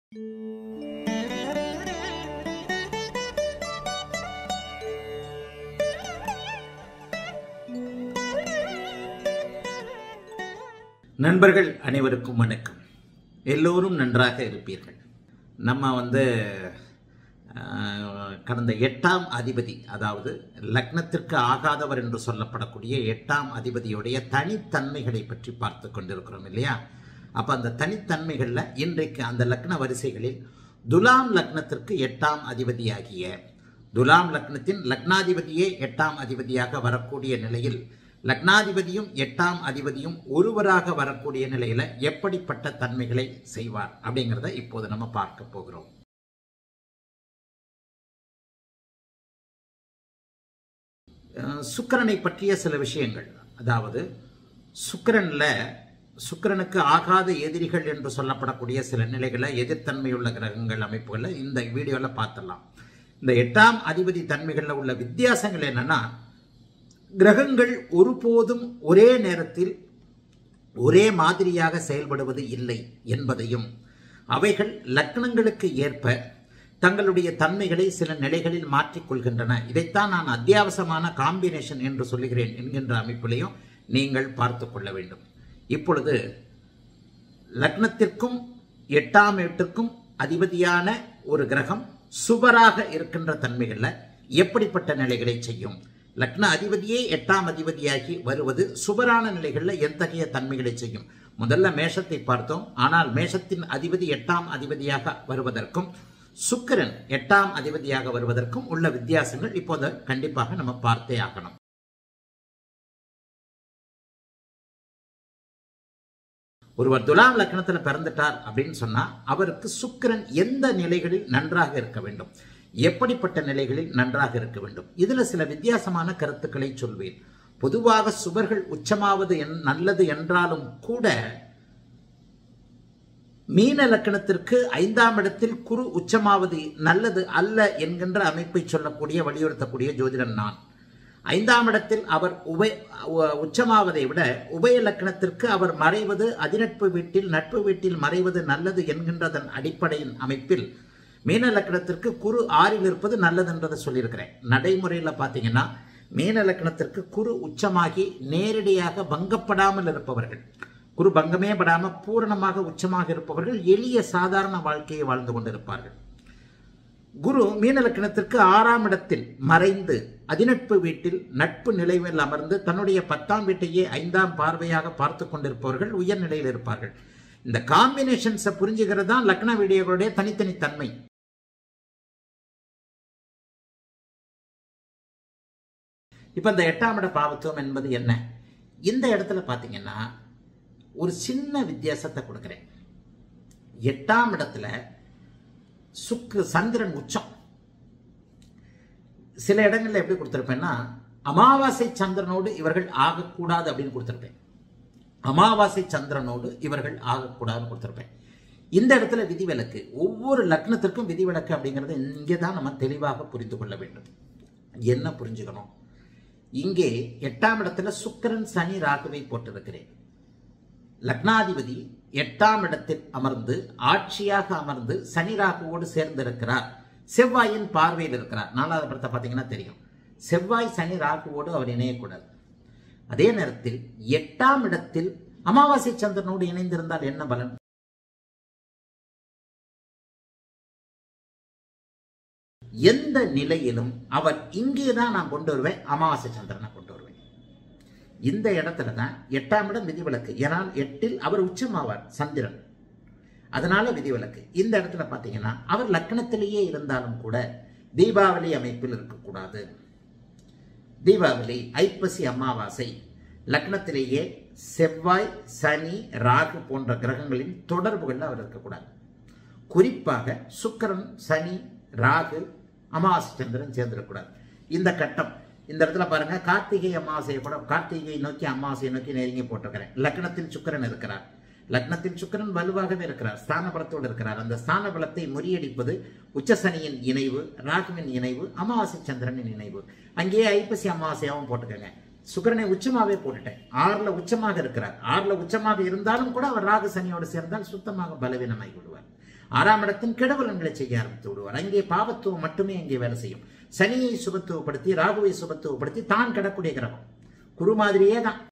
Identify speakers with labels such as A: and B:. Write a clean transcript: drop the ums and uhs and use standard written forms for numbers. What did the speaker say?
A: நண்பர்கள் அனைவருக்கும் வணக்கம். எல்லோரும் நன்றாக இருப்பீர்கள். நம்ம கடந்த 8ஆம் அதிபதி, அதாவது லக்னத்திற்கு ஆகாதவர் என்று சொல்லப்படக்கூடிய 8ஆம் அதிபதியுடைய தனித்தன்மைகளை பற்றி பார்த்து கொண்டிருக்கிறோம் இல்லையா? அப்போ அந்த தனித்தன்மைகளில் இன்றைக்கு அந்த லக்ன வரிசைகளில் துலாம் லக்னத்திற்கு 8ஆம் அதிபதியாகிய துலாம் லக்னத்தின் லக்னாதிபதியே 8ஆம் அதிபதியாக வரக்கூடிய நிலையில் லக்னாதிபதியும் 8ஆம் அதிபதியும் ஒருவராக வரக்கூடிய நிலையில எப்படிப்பட்ட தன்மைகளை செய்வார் அப்படிங்கிறத இப்போது நம்ம பார்க்க போகிறோம். சுக்கிரனை பற்றிய சில விஷயங்கள், அதாவது சுக்கிரனுக்கு ஆகாத எதிரிகள் என்று சொல்லப்படக்கூடிய சில நிலைகளை, எதிர்த்தன்மையுள்ள கிரகங்கள் அமைப்புகளை இந்த வீடியோவில் பார்த்துடலாம். இந்த 8ஆம் அதிபதி தன்மைகளில் உள்ள வித்தியாசங்கள் என்னன்னா, கிரகங்கள் ஒருபோதும் ஒரே நேரத்தில் ஒரே மாதிரியாக செயல்படுவது இல்லை என்பதையும், அவைகள் லக்னங்களுக்கு ஏற்ப தங்களுடைய தன்மைகளை சில நிலைகளில் மாற்றிக்கொள்கின்றன. இதைத்தான் நான் அத்தியாவசியமான காம்பினேஷன் என்று சொல்லுகிறேன் என்கின்ற அமைப்பிலையும் நீங்கள் பார்த்து கொள்ள வேண்டும். இப்பொழுது லக்னத்திற்கும் 8ஆம் வீட்டிற்கும் அதிபதியான ஒரு கிரகம் சுபராக இருக்கின்ற தன்மைகளில் எப்படிப்பட்ட நிலைகளை செய்யும், லக்ன அதிபதியே 8ஆம் அதிபதியாகி வருவது சுபரான நிலைகளில் எத்தகைய தன்மைகளை செய்யும். முதல்ல மேஷத்தை பார்த்தோம். ஆனால் மேஷத்தின் அதிபதி 8ஆம் அதிபதியாக வருவதற்கும் சுக்கிரன் 8ஆம் அதிபதியாக வருவதற்கும் உள்ள வித்தியாசங்கள் இப்போது கண்டிப்பாக நம்ம பார்த்தே ஆகணும். ஒருவர் துலாம் லக்னத்தில் பிறந்துட்டார் அப்படின்னு சொன்னா அவருக்கு சுக்கிரன் எந்த நிலைகளில் நன்றாக இருக்க வேண்டும், எப்படிப்பட்ட நிலைகளில் நன்றாக இருக்க வேண்டும், இதுல சில வித்தியாசமான கருத்துக்களை சொல்வேன். பொதுவாக சுபர்கள் உச்சமாவது நல்லது என்றாலும் கூட மீன லக்னத்திற்கு 5ஆம் இடத்தில் குரு உச்சமாவது நல்லது அல்ல என்கின்ற அமைப்பை சொல்லக்கூடிய வலியுறுத்தக்கூடிய ஜோதிடன் நான். 5ஆம் இடத்தில் அவர் உச்சமாவதை விட உபய லக்னத்திற்கு அவர் மறைவது, அதிநட்பு வீட்டில் நட்பு வீட்டில் மறைவது நல்லது என்கின்றதன் அடிப்படையின் அமைப்பில் மீன லக்னத்திற்கு குரு 6ல் இருப்பது நல்லது என்றதை சொல்லியிருக்கிறேன். நடைமுறையில் பார்த்தீங்கன்னா மீன லக்னத்திற்கு குரு உச்சமாகி நேரடியாக பங்கப்படாமல் இருப்பவர்கள், குரு பங்கமே படாமல் பூரணமாக உச்சமாக இருப்பவர்கள் எளிய சாதாரண வாழ்க்கையை வாழ்ந்து கொண்டிருப்பார்கள். குரு மீன லக்னத்திற்கு 6ஆம் இடத்தில் மறைந்து அதிநட்பு வீட்டில் நட்பு நிலையில் அமர்ந்து தன்னுடைய 10ஆம் வீட்டையே 5ஆம் பார்வையாக பார்த்து கொண்டிருப்பவர்கள் உயர்நிலையில் இருப்பார்கள். இந்த காம்பினேஷன்ஸை புரிஞ்சுக்கிறது தான் லக்ன வீடியோகளுடைய தனித்தனி தன்மை. இப்ப இந்த 8ஆம் இட பாவத்துவம் என்பது என்ன? இந்த இடத்துல பாத்தீங்கன்னா ஒரு சின்ன வித்தியாசத்தை கொடுக்கிறேன். 8ஆம் இடத்துல சந்திரன் உச்சம். சில இடங்கள்ல எப்படி கொடுத்திருப்பேன்னா, அமாவாசை சந்திரனோடு இவர்கள் ஆகக்கூடாது அப்படின்னு கொடுத்திருப்பேன். அமாவாசை சந்திரனோடு இவர்கள் ஆகக்கூடாதுன்னு கொடுத்திருப்பேன். இந்த இடத்துல விதிவிலக்கு, ஒவ்வொரு லக்னத்திற்கும் விதிவிலக்கு அப்படிங்கிறது இங்கேதான் நம்ம தெளிவாக புரிந்து கொள்ள வேண்டும். என்ன புரிஞ்சுக்கணும்? இங்கே 8ஆம் இடத்துல சுக்கிரன் சனி ராகுவை போட்டிருக்கிறேன். லக்னாதிபதி 8ஆம் இடத்தில் அமர்ந்து ஆட்சியாக அமர்ந்து சனி ராகுவோடு சேர்ந்திருக்கிறார். செவ்வாயின் பார்வையில் இருக்கிறார். 4வது படத்தை பார்த்தீங்கன்னா தெரியும். செவ்வாய் சனி ராகுவோடு அவர் இணையக்கூடாது. அதே நேரத்தில் 8ஆம் இடத்தில் அமாவாசை சந்திரனோடு இணைந்திருந்தால் என்ன பலன்? எந்த நிலையிலும் அவர் இங்கேதான் நான் கொண்டு வருவேன், அமாவாசை சந்திரனை கொண்டு வருவேன். இந்த இடத்துல தான் 8ஆம் இடம் விதிவிலக்கு. ஏனால் 8ல் அவர் உச்சமாவார் சந்திரன், அதனால விதிவிலக்கு. இந்த இடத்துல பார்த்தீங்கன்னா அவர் லக்னத்திலேயே இருந்தாலும் கூட தீபாவளி அமைப்பில் இருக்கக்கூடாது. தீபாவளி, ஐப்பசி அமாவாசை, லக்னத்திலேயே செவ்வாய் சனி ராகு போன்ற கிரகங்களின் தொடர்புகள் அவர் இருக்கக்கூடாது. குறிப்பாக சுக்கிரன் சனி ராகு அமாவாசை சந்திரன் சேர்ந்திருக்கூடாது. இந்த கட்டம் இந்த இடத்துல பாருங்க, கார்த்திகை அமாவாசையை கூட கார்த்திகை நோக்கி அமாவாசையை நோக்கி நெருங்கி போட்டிருக்கிறேன். லக்னத்தில் சுக்கிரன் இருக்கிறார். லக்னத்தில் சுக்கிரன் வலுவாகவே இருக்கிறார், ஸ்தான பலத்தோடு இருக்கிறார். அந்த ஸ்தான பலத்தை முறியடிப்பது உச்சசனியின் இணைவு, ராகுவின் இணைவு, அமாவாசை சந்திரனின் இணைவு. அங்கேயே ஐப்பசி அமாவாசையாவும் போட்டுக்கங்க. சுக்கிரனை உச்சமாவே போட்டுட்டேன். 6ல் உச்சமாக இருக்கிறார். 6ல் உச்சமாக இருந்தாலும் கூட அவர் ராகு சனியோடு சேர்ந்தால் சுத்தமாக பலவீனமாகி விடுவார். 6ஆம் இடத்தின் கெடுபலன்களை செய்ய ஆரம்பித்து விடுவார். அங்கே பாவத்துவம் மட்டுமே அங்கே வேலை செய்யும். சனியை சுபத்துவப்படுத்தி ராகுவை சுபத்துவப்படுத்தி தான் கிடக்கூடிய கிரகம் குரு மாதிரியே தான்.